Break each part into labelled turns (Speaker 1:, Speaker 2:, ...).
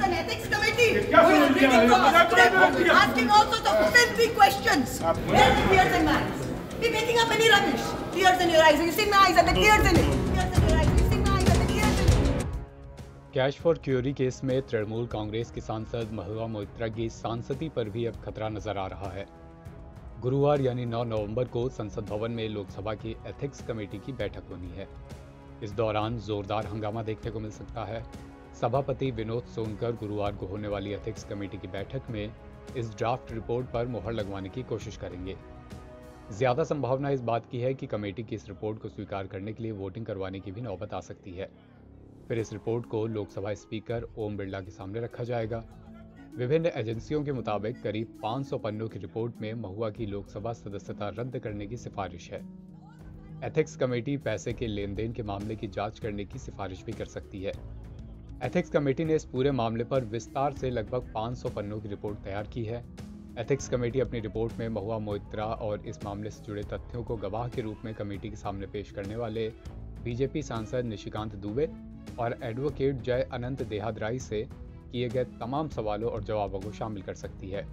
Speaker 1: an ethics committee who is reading from a script, asking all sorts of filthy questions. Where's the tears in my eyes? You're making up any rubbish. Tears in your eyes. You see my eyes and the tears in it. Tears in your eyes. You see my eyes and the tears in it.
Speaker 2: Cash for query case में तृणमूल कांग्रेस की सांसद महुआ मोइत्रा की सांसदी पर भी अब खतरा नजर आ रहा है। गुरुवार यानी 9 नवंबर को संसद भवन में लोकसभा की एथिक्स कमेटी की बैठक होनी है। इस दौरान जोरदार हंगामा देखने को मिल सकता है। सभापति विनोद सोनकर गुरुवार को होने वाली एथिक्स कमेटी की बैठक में इस ड्राफ्ट रिपोर्ट पर मुहर लगवाने की कोशिश करेंगे। ज्यादा संभावना इस बात की है कि कमेटी की इस रिपोर्ट को स्वीकार करने के लिए वोटिंग करवाने की भी नौबत आ सकती है। फिर इस रिपोर्ट को लोकसभा स्पीकर ओम बिरला के सामने रखा जाएगा। विभिन्न एजेंसियों के मुताबिक करीब 500 पन्नों की रिपोर्ट में महुआ की लोकसभा सदस्यता रद्द करने की सिफारिश है। एथिक्स कमेटी पैसे के लेन देन के मामले की जांच करने की सिफारिश भी कर सकती है। एथिक्स कमेटी ने इस पूरे मामले पर विस्तार से लगभग 500 पन्नों की रिपोर्ट तैयार की है। एथिक्स कमेटी अपनी रिपोर्ट में महुआ मोइत्रा और इस मामले से जुड़े तथ्यों को गवाह के रूप में कमेटी के सामने पेश करने वाले बीजेपी सांसद निशिकांत दुबे और एडवोकेट जय अनंत देहादराई से किए गए तमाम सवालों और जवाबों को शामिल कर सकती है।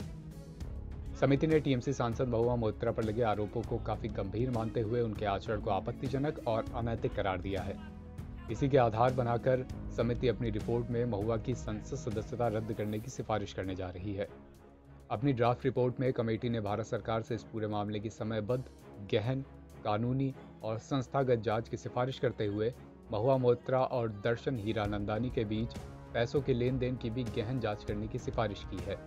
Speaker 2: समिति ने टीएमसी सांसद महुआ मोइत्रा पर लगे आरोपों को काफी गंभीर मानते हुए उनके आचरण को आपत्तिजनक और अनैतिक करार दिया है। इसी के आधार बनाकर समिति अपनी रिपोर्ट में महुआ की संसद सदस्यता रद्द करने की सिफारिश करने जा रही है। अपनी ड्राफ्ट रिपोर्ट में कमेटी ने भारत सरकार से इस पूरे मामले की समयबद्ध, गहन, कानूनी और संस्थागत जांच की सिफारिश करते हुए महुआ मोइत्रा और दर्शन हीरानंदानी के बीच पैसों के लेन देन की भी गहन जांच करने की सिफारिश की है।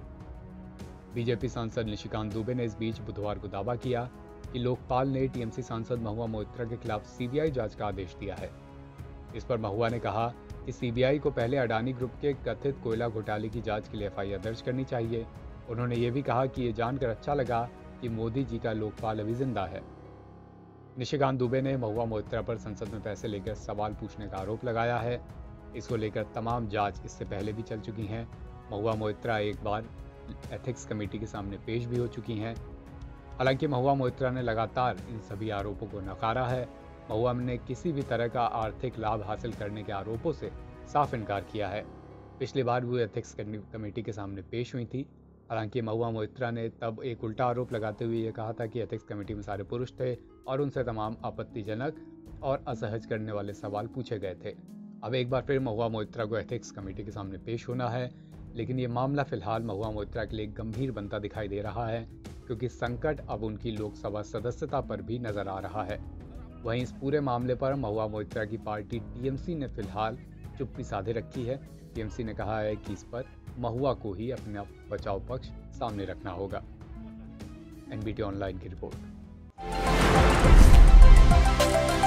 Speaker 2: बीजेपी सांसद निशिकांत दुबे ने इस बीच बुधवार को दावा किया कि लोकपाल ने टीएमसी सांसद महुआ मोइत्रा के खिलाफ सीबीआई जांच का आदेश दिया है। इस पर महुआ ने कहा कि सीबीआई को पहले अडानी ग्रुप के कथित कोयला घोटाले की जांच के लिए एफआईआर दर्ज करनी चाहिए। उन्होंने ये भी कहा कि ये जानकर अच्छा लगा कि मोदी जी का लोकपाल अभी जिंदा है। निशिकांत दुबे ने महुआ मोइत्रा पर संसद में पैसे लेकर सवाल पूछने का आरोप लगाया है। इसको लेकर तमाम जांच इससे पहले भी चल चुकी हैं। महुआ मोइत्रा एक बार एथिक्स कमेटी के सामने पेश भी हो चुकी हैं। हालांकि महुआ मोइत्रा ने लगातार इन सभी आरोपों को नकारा है। महुआ ने किसी भी तरह का आर्थिक लाभ हासिल करने के आरोपों से साफ इनकार किया है। पिछली बार वो एथिक्स कमेटी के सामने पेश हुई थी। हालांकि महुआ मोइत्रा ने तब एक उल्टा आरोप लगाते हुए ये कहा था कि एथिक्स कमेटी में सारे पुरुष थे और उनसे तमाम आपत्तिजनक और असहज करने वाले सवाल पूछे गए थे। अब एक बार फिर महुआ मोइत्रा को एथिक्स कमेटी के सामने पेश होना है, लेकिन ये मामला फिलहाल महुआ मोइत्रा के लिए गंभीर बनता दिखाई दे रहा है, क्योंकि संकट अब उनकी लोकसभा सदस्यता पर भी नजर आ रहा है। वहीं इस पूरे मामले पर महुआ मोइत्रा की पार्टी टीएमसी ने फिलहाल चुप्पी साधे रखी है। टीएमसी ने कहा है कि इस पर महुआ को ही अपना बचाव पक्ष सामने रखना होगा। एनबीटी ऑनलाइन की रिपोर्ट।